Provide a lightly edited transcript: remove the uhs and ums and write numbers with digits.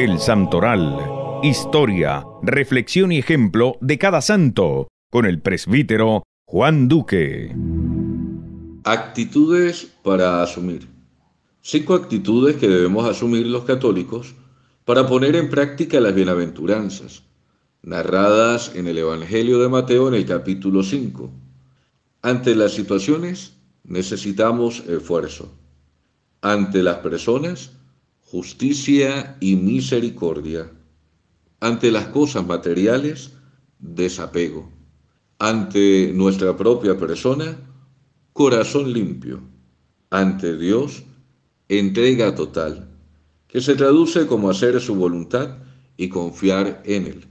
El Santoral. Historia, reflexión y ejemplo de cada santo, con el presbítero Juan Duque. Actitudes para asumir. 5 actitudes que debemos asumir los católicos para poner en práctica las bienaventuranzas, narradas en el Evangelio de Mateo en el capítulo 5. Ante las situaciones necesitamos esfuerzo. Ante las personas, justicia y misericordia. Ante las cosas materiales, desapego. Ante nuestra propia persona, corazón limpio. Ante Dios, entrega total, que se traduce como hacer su voluntad y confiar en Él.